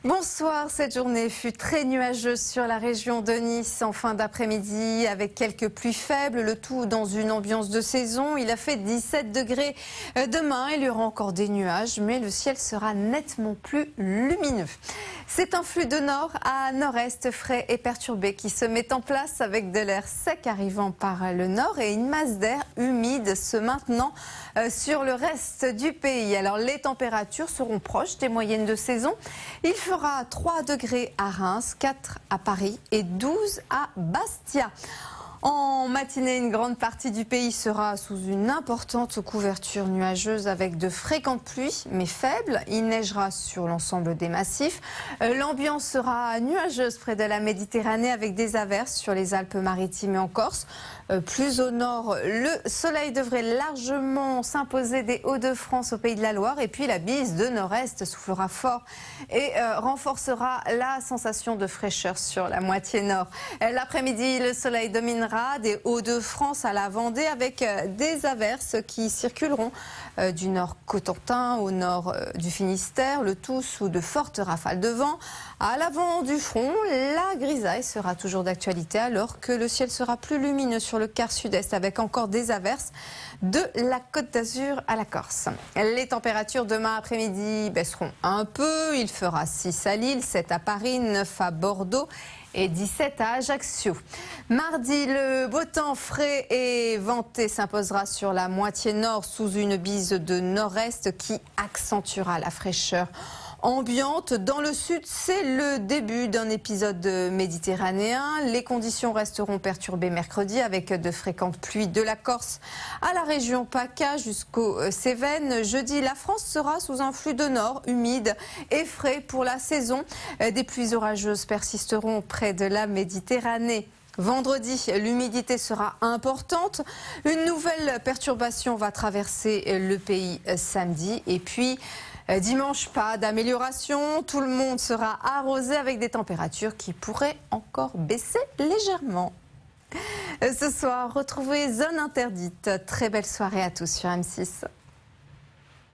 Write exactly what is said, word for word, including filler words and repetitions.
Bonsoir, cette journée fut très nuageuse sur la région de Nice en fin d'après-midi avec quelques pluies faibles, le tout dans une ambiance de saison. Il a fait dix-sept degrés demain, il y aura encore des nuages, mais le ciel sera nettement plus lumineux. C'est un flux de nord à nord-est frais et perturbé qui se met en place avec de l'air sec arrivant par le nord et une masse d'air humide se maintenant sur le reste du pays. Alors les températures seront proches des moyennes de saison. Il fera trois degrés à Reims, quatre à Paris et douze à Bastia. En matinée, une grande partie du pays sera sous une importante couverture nuageuse avec de fréquentes pluies, mais faibles. Il neigera sur l'ensemble des massifs. L'ambiance sera nuageuse près de la Méditerranée avec des averses sur les Alpes-Maritimes et en Corse. Plus au nord, le soleil devrait largement s'imposer des Hauts-de-France au Pays de la Loire. Et puis la bise de nord-est soufflera fort et euh, renforcera la sensation de fraîcheur sur la moitié nord. L'après-midi, le soleil dominera des Hauts-de-France à la Vendée avec euh, des averses qui circuleront euh, du nord Cotentin au nord euh, du Finistère, le tout sous de fortes rafales de vent. À l'avant du front, la grisaille sera toujours d'actualité alors que le ciel sera plus lumineux sur le quart sud-est avec encore des averses de la Côte d'Azur à la Corse. Les températures demain après-midi baisseront un peu. Il fera six à Lille, sept à Paris, neuf à Bordeaux et dix-sept à Ajaccio. Mardi, le beau temps frais et venté s'imposera sur la moitié nord sous une bise de nord-est qui accentuera la fraîcheur ambiante. Dans le sud, c'est le début d'un épisode méditerranéen. Les conditions resteront perturbées mercredi avec de fréquentes pluies de la Corse à la région PACA jusqu'aux Cévennes. Jeudi, la France sera sous un flux de nord humide et frais pour la saison. Des pluies orageuses persisteront près de la Méditerranée. Vendredi, l'humidité sera importante. Une nouvelle perturbation va traverser le pays samedi. Et puis, dimanche, pas d'amélioration. Tout le monde sera arrosé avec des températures qui pourraient encore baisser légèrement. Ce soir, retrouvez Zone Interdite. Très belle soirée à tous sur M six.